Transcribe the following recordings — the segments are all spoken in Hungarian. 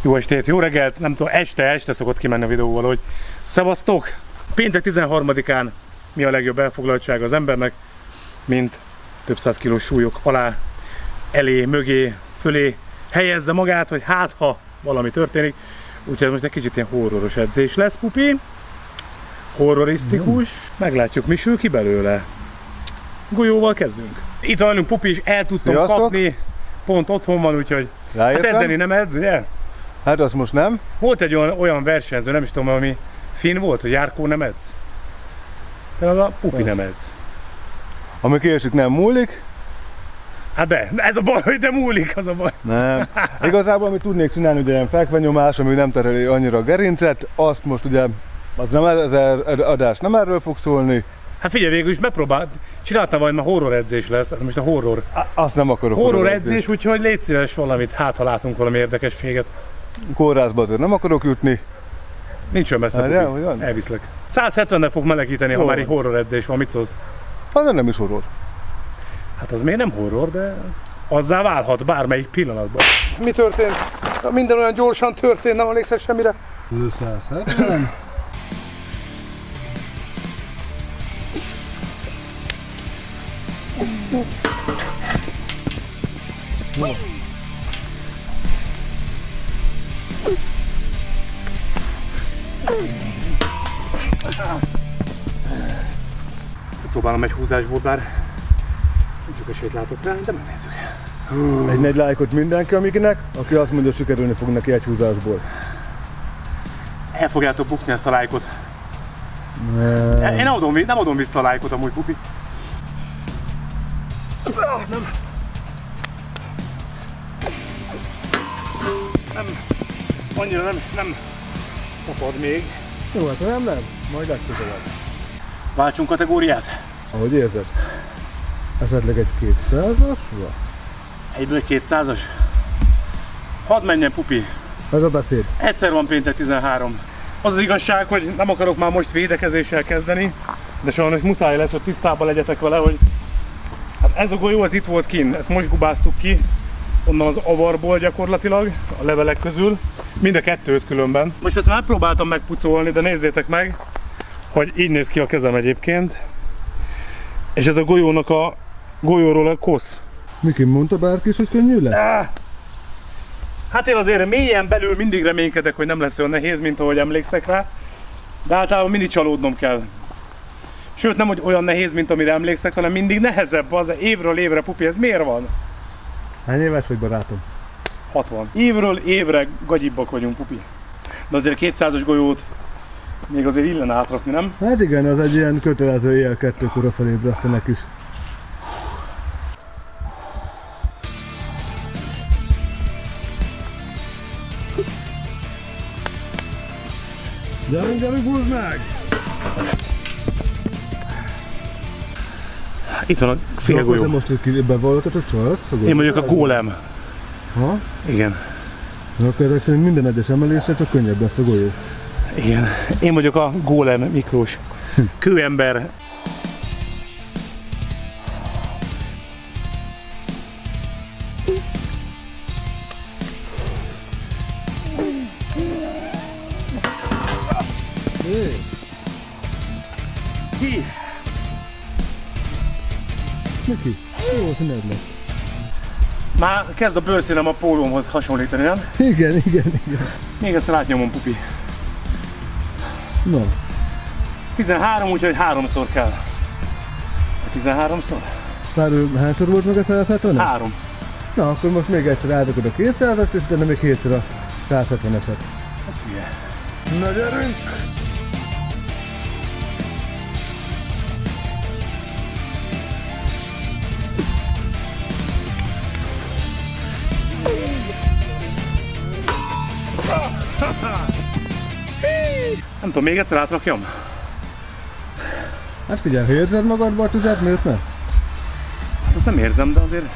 Jó estét, jó reggelt, nem tudom, este szokott kimenni a videóval, hogy szevasztok! Péntek 13-án mi a legjobb elfoglaltsága az embernek, mint több száz kilós súlyok alá, elé, mögé, fölé helyezze magát, hogy hát ha valami történik. Úgyhogy most egy kicsit ilyen horroros edzés lesz, pupi. Horrorisztikus. Meglátjuk, mi sül ki belőle. Golyóval kezdünk. Itt van velünk pupi, és el tudtam kapni. Pont otthon van, úgyhogy hát edzeni nem edz, ugye? Hát azt most nem. Volt egy olyan versenyző, nem is tudom, ami finn volt, hogy Járkó nem edz. De az a pupi nem edz. Ami késik, nem múlik. Hát de, ez a baj, hogy de múlik, az a baj. Nem. Igazából amit tudnék csinálni, ugye ilyen fekvenyomás, ami nem tereli annyira a gerincet, azt most ugye, az nem, ez adás nem erről fog szólni. Hát figyelj, végül is megpróbáld, csináltam majd, már horror edzés lesz, most a horror. Azt nem akarok. Horror edzés, úgyhogy légy szíves valamit, hát ha látunk valami érdekességet. Kórházba azért nem akarok jutni. Nincs olyan messze, elviszlek. 170-nel fog melegíteni, ha már egy horror edzés van, mit szólsz? Az nem is horror. Hát az még nem horror, de azzá válhat bármelyik pillanatban. Mi történt? Minden olyan gyorsan történt, nem emlékszek semmire. 170. Próbálom egy húzásból, bár nem sok esélyt látok rá, de megnézzük. Egy nagy lájkot mindenki, amiknek, aki azt mondja, hogy sikerülni fog neki egy húzásból. El fogjátok bukni ezt a lájkot. Én nem adom vissza a lájkot amúgy, pupi. Nem. Annyira nem tapad még. Jó, hát nem, majd legközelebb. Váltsunk kategóriát? Ahogy érzed? Esetleg egy 200-as? Egyből egy 200-as? Hadd menjen, pupi. Ez a beszéd. Egyszer van péntek 13. Az az igazság, hogy nem akarok már most védekezéssel kezdeni, de sajnos muszáj lesz, hogy tisztában legyetek vele, hogy hát ez a golyó, ez itt volt kint, ezt most gubáztuk ki, onnan az avarból gyakorlatilag, a levelek közül, mind a kettőt különben. Most ezt már próbáltam megpucolni, de nézzétek meg, hogy így néz ki a kezem egyébként. És ez a golyóról a kosz. Miki mondta bárki is, hogy könnyű lesz? Hát én azért mélyen belül mindig reménykedek, hogy nem lesz olyan nehéz, mint ahogy emlékszek rá. De általában mindig csalódnom kell. Sőt, nem hogy olyan nehéz, mint amire emlékszek, hanem mindig nehezebb az évről évre, pupi, ez miért van? Hány éves vagy, barátom? 60. Évről évre gagyibbak vagyunk, pupi. De azért 200-as golyót még azért illene átrakni, nem? Hát igen, az egy ilyen kötelező éjjel 2-kora felébresztenek is. Gyerünk, húzd meg! Itt van a félgolyó. Te most bevallottad, hogy csalsz? Én vagyok a gólem. Ha? Igen. Na, akkor ezek szerint minden egyes emelésre csak könnyebb lesz a golyó. Igen. Én vagyok a gólem Miklós. Kőember. Miki, jó színed lett. Már kezd a bőrszínem a pólómhoz hasonlítani, nem? Igen. Még egyszer átnyomom, pupi. No. 13, úgyhogy 3-szor kell. 13-szor? Már hányszor volt meg a 170-es? 3. Na, akkor most még egyszer átrakod a 200-ast, és utána még 7-szer a 170-eset. Ez hülye. Na gyerünk! Nem tudom, még egyszer átrakjam? Hát figyelj, ha érzed magadba a tüzet, miért ne? Hát azt nem érzem, de azért...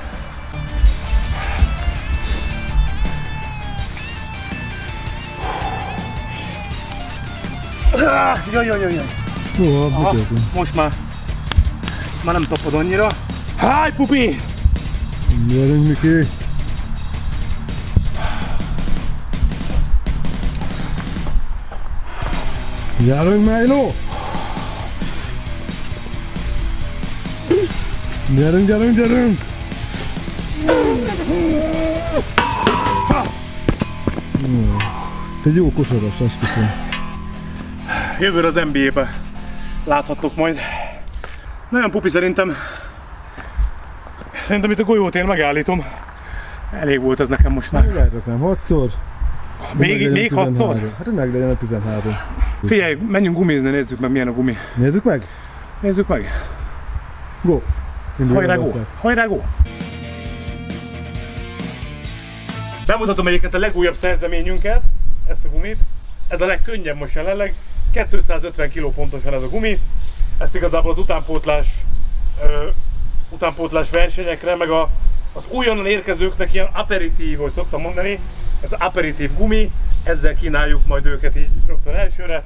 Jaj. Jó, most már nem tapad annyira. Háj, pupi! Gyerünk, Miki! Gyerünk, Milo! Gyerünk, gyerünk, gyerünk! Te egy jó kosaras, esküszöm. Jövőre az NBA-be láthattok majd. Nagyon pupi szerintem. Szerintem itt a golyót én megállítom. Elég volt ez nekem most már. Lehetek nem 6-szor. Még 6-szor? Hát meg legyen a 13. Figyelj, menjünk gumizni, nézzük meg milyen a gumi. Nézzük meg? Nézzük meg. Go! Hajrá, go! Hajrá, go! Bemutatom egyébként a legújabb szerzeményünket, ezt a gumit. Ez a legkönnyebb most jelenleg. 250 kg pontosan ez a gumi. Ezt igazából az utánpótlás versenyekre, meg az újonnan érkezőknek ilyen aperitív, hogy szoktam mondani. Ez aperitív gumi, ezzel kínáljuk majd őket így rögtön elsőre.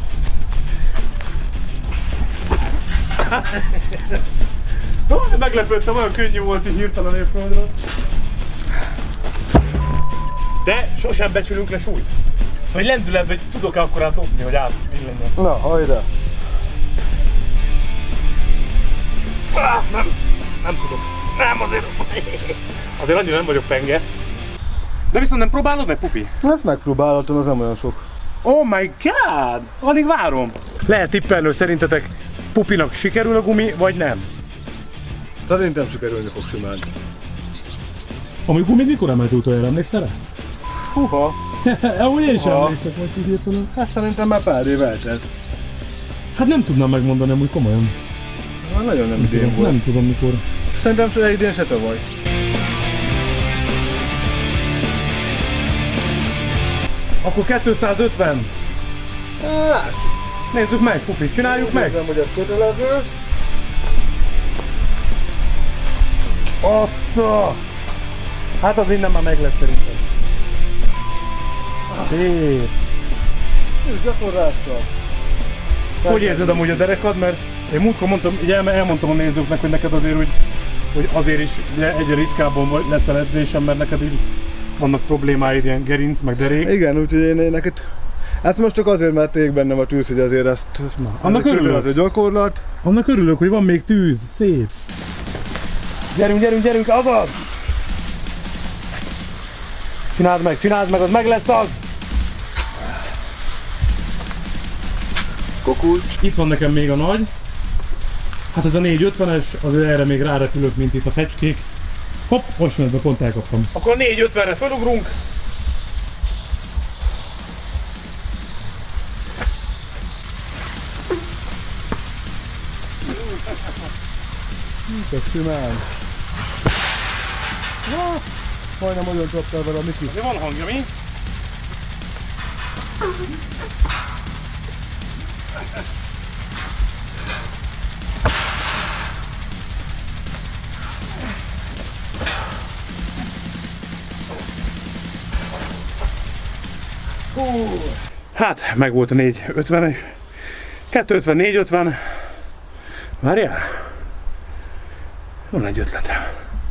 Meglepődtem, olyan könnyű volt így hirtelen évföldről. De sosem becsülünk le súlyt. Szóval lendületben tudok-e akkorát dobni, hogy átbillenjen. Na, hajrá! Nem tudok. Nem, azért annyira nem vagyok penge. De viszont nem próbálod meg, pupi? Ezt megpróbálhatom, az nem olyan sok. Oh my god! Alig várom. Lehet tippelni, hogy szerintetek pupinak sikerül a gumi, vagy nem? Szerintem sikerülni fog simán. Ami gumit mikor emelt utoljára, emlékszel rá? Húha! Ahogy én sem emlékszek most így hirtelen. Hát szerintem már pár év eltelt. Hát nem tudnám megmondani, amúgy komolyan. Hát nagyon nem idén volt. Nem tudom mikor. Szerintem se idén, se tavaly. Akkor 250. Lássuk! Nézzük meg, pupi, csináljuk meg! Nézzem, hogy ez kötelező. Azt a... Hát az minden már meg lesz szerintem. Szép. És gyakorlással. Hogy érzed amúgy a derekad? Mert én múltkor mondtam, ugye elmondtam a nézőknek, hogy neked azért hogy azért is ugye egyre ritkábban leszel edzésen, mert neked így vannak problémáid, ilyen gerinc, meg derék. Igen, úgyhogy én neked... Hát most csak azért, mert ég bennem a tűz, hogy azért ezt... Annak örülök. Ez a gyakorlat. Annak örülök, hogy van még tűz. Szép. Gyerünk, gyerünk, gyerünk, azaz! Csináld meg, az meg lesz az! Kokulcs. Itt van nekem még a nagy. Hát ez a 450-es, azért erre még rárepülök, mint itt a fecskék. Hopp, most ment be, pont elkaptam. Akkor 450-re felugrunk. Ez simán. Majdnem olyan csaptál vele a Miki. De van hangja, mi? Hát, meg volt a 450-es. 250, 450. Várjál? Van egy ötletem.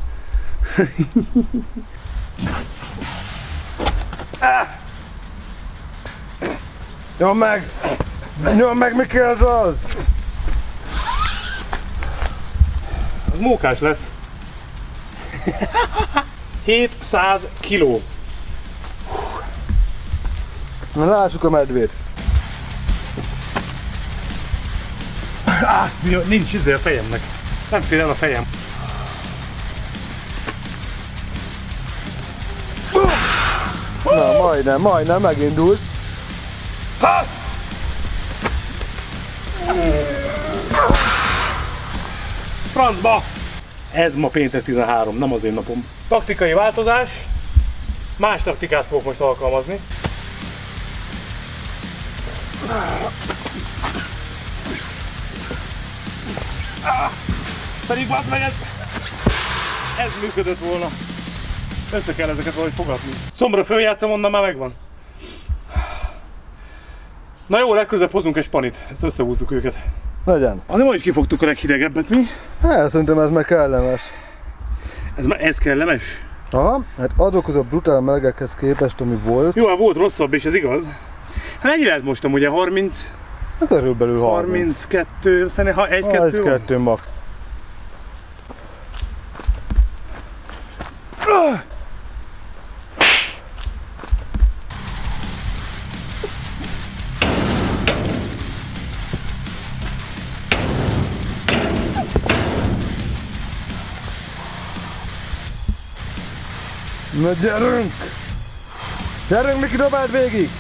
Nyom meg, Miki, ez az! Az mókás lesz. 700 kiló. Na, lássuk a medvét. Nincs izé a fejemnek. Nem fér el a fejem. Na, majdnem megindult. Francba! Ez ma péntek 13, nem az én napom. Taktikai változás. Más taktikát fogok most alkalmazni. Pedig bazd meg, ez működött volna. Össze kell ezeket valahogy fogadni. Szombra följátszom, onnan már megvan. Na jó, legközelebb hozunk egy spanit, ezt összehúzzuk őket. Legyen. Azért ma is kifogtuk a leghidegebbet, mi? Hát, szerintem ez meg kellemes. Ez kellemes? Aha, hát azokhoz a brutál melegekhez képest, ami volt. Jó, hát volt rosszabb, és ez igaz. Hát mennyi lehet most amúgy? 30? Körülbelül 30. 32, szerintem ha 1-2 van. 1-2 max. Na gyerünk! Gyerünk, Miki, dobáld végig!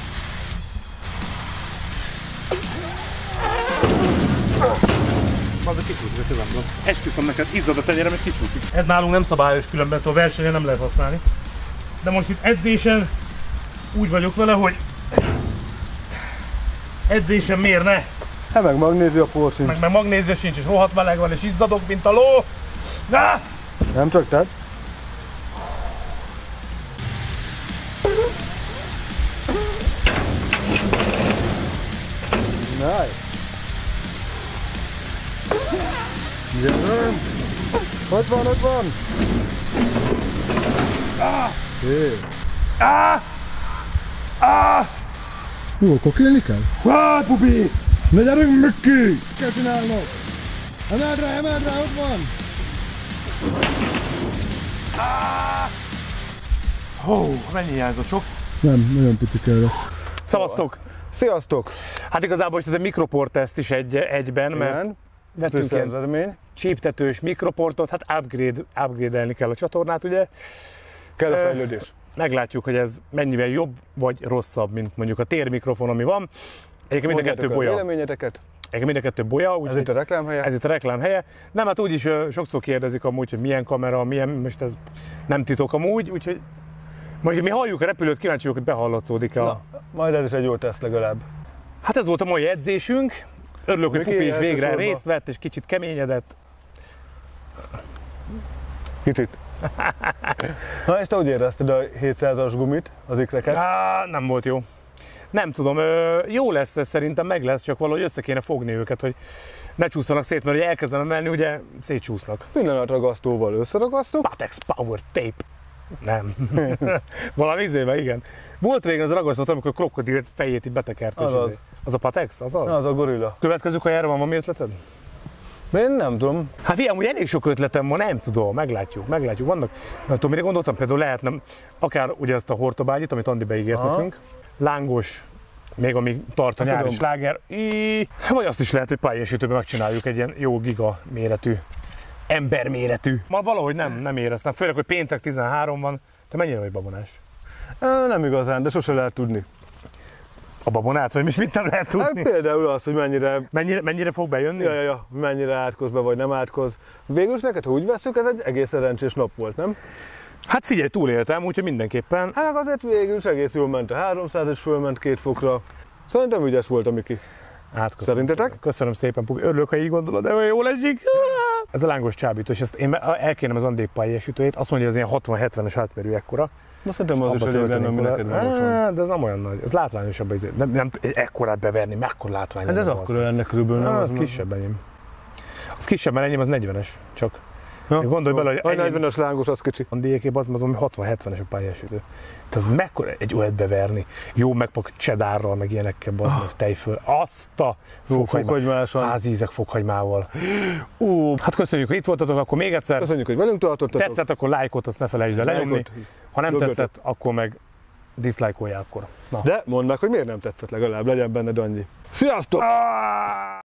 Azok kicsúszik a kezemből. Esküszöm neked, izzad a tenyerem és kicsúszik. Ez nálunk nem szabályos különben, szóval versenyen nem lehet használni. De most itt edzésen úgy vagyok vele, hogy edzésen miért ne? Hát meg magnézia por sincs. Meg magnézia sincs, és rohadt meleg van, és izzadok, mint a ló. Na! Nem csak te. Nice. Gyerünk! Ott van, ott van! Hé! Jó, akkor kélni kell? Há, pupi! Na gyerünk, Miki! Kell csinálnod! Emeld rá, ott van! Hó, mennyi hiányzott, sok? Nem, nagyon pici kell. Szavaztok! Sziasztok! Hát igazából most ez egy mikroportteszt is egyben, mert Igen. vettünk Plusz ilyen eredmény. csíptetős mikroportot, hát upgrade-elni kell a csatornát, ugye? Kell a fejlődés. Meglátjuk, hogy ez mennyivel jobb vagy rosszabb, mint mondjuk a térmikrofon, ami van. Egyébként mind a kettő bolya. Véleményeteket. Egyébként mind a kettő bolya. Ez itt a reklámhelye. Ez itt a reklámhelye. Nem, hát úgyis sokszor kérdezik amúgy, hogy milyen kamera, milyen, most ez nem titok amúgy, úgyhogy most mi halljuk a repülőt, kíváncsi vagyok, hogy behallatszódik-e. Na, majd ez is egy jó teszt legalább. Hát ez volt a mai edzésünk. Örülök, hogy Miki, Pupi is végre elsősorban. részt vett, és kicsit keményedett. Kicsit. Na és te úgy érezted a 700-as gumit, az ikreket? Nem volt jó. Nem tudom, jó lesz ez, szerintem meg lesz, csak valahogy össze kéne fogni őket, hogy ne csúszanak szét, mert ugye elkezdem emelni, ugye szétcsúsznak. Pillanatragasztóval összeragasztjuk. Patex Power Tape. Nem. Valami izével, igen. Volt régen az ragasztott, amikor a krokodil fejét így betekert. Azaz. Az a Patex? Az az? Na, az a gorilla. Következő kajára van valami ötleted? Én nem tudom. Hát figyelj, amúgy elég sok ötletem van, nem tudom, meglátjuk. Vannak, nem tudom, mire gondoltam, például lehetne akár ugye ezt a hortobágyit, amit Andi beígért nekünk, lángos, még ami tart a nyári tudom. sláger, vagy azt is lehet, hogy pályásítőben megcsináljuk egy ilyen jó giga méretű, emberméretű. Ma valahogy nem éreztem, főleg, hogy péntek 13 van. Te mennyire vagy babonás? Nem igazán, de sose lehet tudni. A babonát, vagy mit nem lehet Hát tudni? például az, hogy Mennyire fog bejönni? mennyire átkoz be, vagy nem átkoz. Végül is neked, ha úgy veszük, ez egy egész szerencsés nap volt, nem? Hát figyelj, túléltem, úgyhogy mindenképpen. Hát azért végül is egész jól ment a 300 és fölment 2 fokra. Szerintem ügyes volt a Miki. Hát, köszönöm Szerintetek? szépen. Köszönöm szépen, Pupi. Örülök, ha így gondolod, de olyan jól esik. Ez a lángos csábítós, ezt én elkérem az Andék pályásítőjét, azt mondja, hogy az ilyen 60-70-es átmérő ekkora. Most szerintem az is elég lenne, ami neked van otthon. De ez nem olyan nagy, ez látványosabb. Nem ekkorát beverni, mekkora látvány. Hát ez akkora lenne körülbelül, nem? Az kisebb enyém. Az kisebb, mert enyém az 40-es, csak. Ja, Gondolj bele, hogy a 40-es lángos az kicsi. Andékébb az 60-70-es a pályásítő. Tehát az mekkora egy olyat beverni. Jó megpak csedárral, meg ilyenekkel, meg tejföl. Azt a Fokhagymáson. házízek fokhagymával. Hát köszönjük, hogy itt voltatok, akkor még egyszer. Köszönjük, hogy velünk tartottatok. Tetszett, akkor lájkot azt ne felejtsd el lenyomni. Lájkot, Ha nem dögötöt. tetszett, akkor meg diszlájkolj akkor. Na. De mondd meg, hogy miért nem tetszett, legalább legyen benned annyi. Sziasztok!